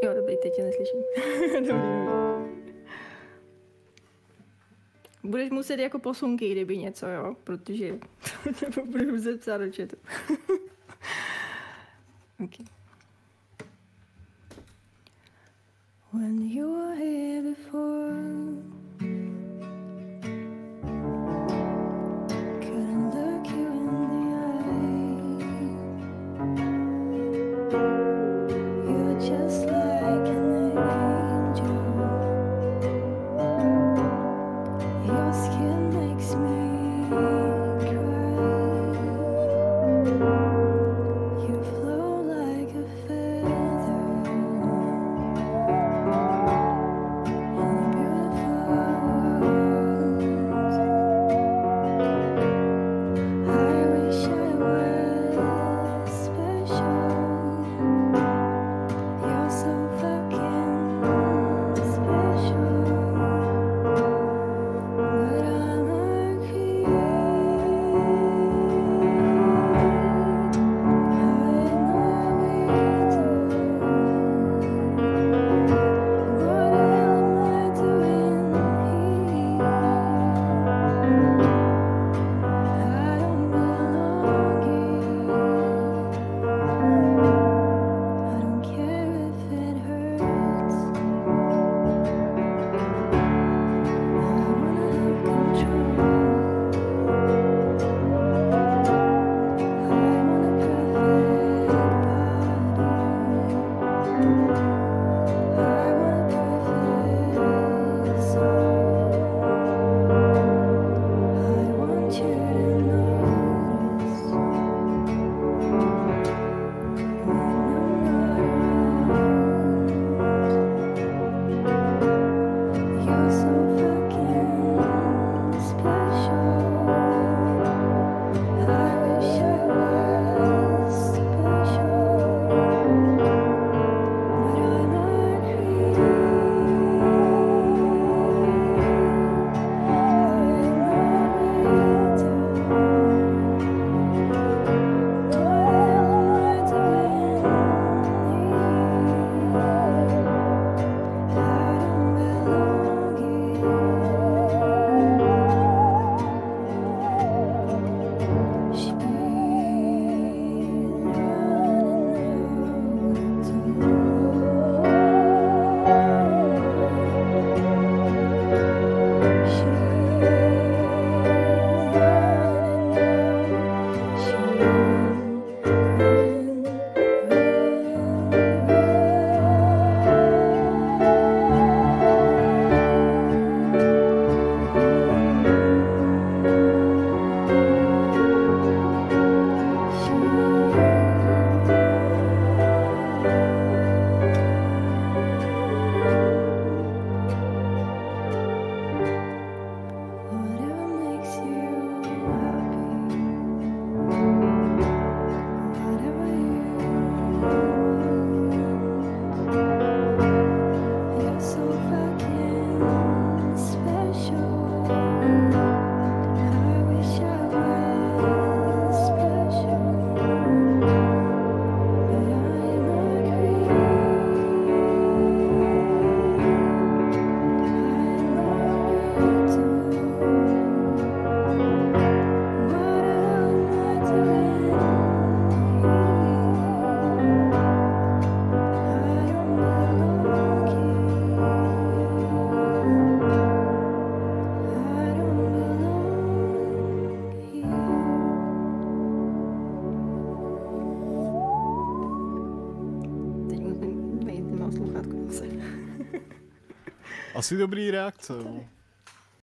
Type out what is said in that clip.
Jo, dobrý, teď tě neslyším. Dobrý. Budeš muset jako posunky, kdyby něco, jo, protože to budu muset psát do chatu. Okay. When you were here before, couldn't look you in the eye. You're just like an angel. Your skin makes me cry. You flow like a feather in a beautiful world. I wish I was special. You're so fucking special. But I'm a creep. I know we do. What am I doing here? I don't belong here. I don't care if it hurts. I wanna have control. I want a perfect body. I want a perfect soul. I want you to notice when I'm not around. You're so fucking special. I wish I was special, but I'm a creep. I know we do. What am I doing here? I don't belong here. She's running whatever makes you happy, whatever you want. You're so fucking special. I wish I was special, but I'm a creep. I know we do. What am I doing here? I don't belong here. I don't belong here. Teď musím najít, nemám sluchátko zase. Asi dobrý reakce, jo.